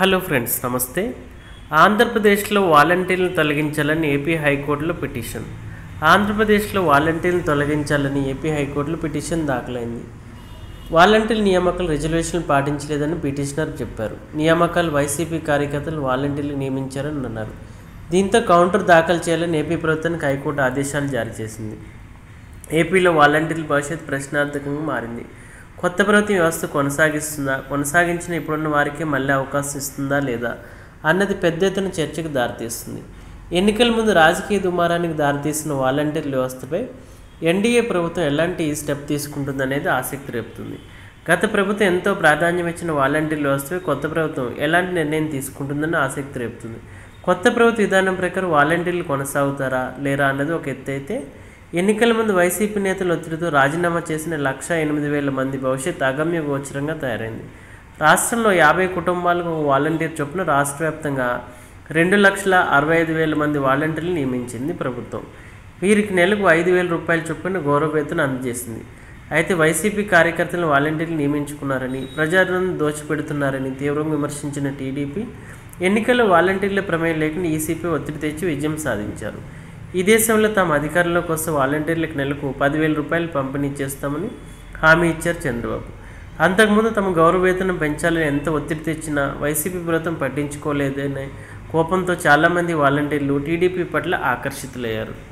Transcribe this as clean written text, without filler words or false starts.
Hello friends, నమస్తే. ఆంధ్రప్రదేశ్లో వాలంటీర్లను తొలగించాలని ఏపీ హైకోర్టులో పిటిషన్. ఆంధ్రప్రదేశ్లో వాలంటీర్లను తొలగించాలని ఏపీ హైకోర్టులో పిటిషన్ దాఖలైంది. వాలంటీర్ నియామకాలు రిజర్వేషన్లు పాటించలేదని పిటిషనర్ చెప్పారు. నియామకాలు వైసీపీ కార్యకర్తలు వాలంటీర్లు నియమించారని అన్నారు. దీంతో కౌంటర్ దాఖలు చేయాలని ఏపీ ప్రభుత్వానికి హైకోర్టు ఆదేశాలు జారీ చేసింది. ఏపీలో వాలంటీర్ల భవిష్యత్తు ప్రశ్నార్థకంగా మారింది. కొత్త ప్రభుత్వం వ్యవస్థ కొనసాగించిన ఇప్పుడున్న వారికే మళ్ళీ అవకాశం ఇస్తుందా లేదా అన్నది పెద్ద ఎత్తున చర్చకు దారితీస్తుంది. ఎన్నికల ముందు రాజకీయ దుమారానికి దారితీసిన వాలంటీర్ల వ్యవస్థపై ఎన్డీఏ ప్రభుత్వం ఎలాంటి స్టెప్ తీసుకుంటుందనేది ఆసక్తి రేపుతుంది. గత ప్రభుత్వం ఎంతో ప్రాధాన్యం ఇచ్చిన వాలంటీర్ల వ్యవస్థపై కొత్త ప్రభుత్వం ఎలాంటి నిర్ణయం తీసుకుంటుందని ఆసక్తి రేపుతుంది. కొత్త ప్రభుత్వ విధానం ప్రకారం వాలంటీర్లు కొనసాగుతారా లేరా అన్నది ఒక ఎత్తు అయితే, ఎన్నికల ముందు వైసీపీ నేతల ఒత్తిడితో రాజీనామా చేసిన 1,08,000 మంది భవిష్యత్ అగమ్య గోచరంగా తయారైంది. రాష్ట్రంలో 50 కుటుంబాలకు వాలంటీర్ చొప్పున రాష్ట్ర వ్యాప్తంగా 2,65,000 మంది వాలంటీర్లు నియమించింది ప్రభుత్వం. వీరికి నెలకు 5,000 రూపాయల చొప్పున గౌరవ వేతనం అందజేసింది. అయితే వైసీపీ కార్యకర్తలను వాలంటీర్లు నియమించుకున్నారని, ప్రజలను దోచిపెడుతున్నారని తీవ్రంగా విమర్శించిన టీడీపీ ఎన్నికల్లో వాలంటీర్ల ప్రమేయం లేకుండా ఈసీపై ఒత్తిడి తెచ్చి విజయం సాధించారు. ఈ దేశంలో తాము అధికారంలోకి వస్తే వాలంటీర్లకు నెలకు 10,000 రూపాయలు పంపిణీ చేస్తామని హామీ ఇచ్చారు చంద్రబాబు. అంతకుముందు తమ గౌరవ వేతనం పెంచాలని ఎంత ఒత్తిడి తెచ్చినా వైసీపీ ప్రభుత్వం పట్టించుకోలేదనే కోపంతో చాలామంది వాలంటీర్లు టీడీపీ పట్ల ఆకర్షితులయ్యారు.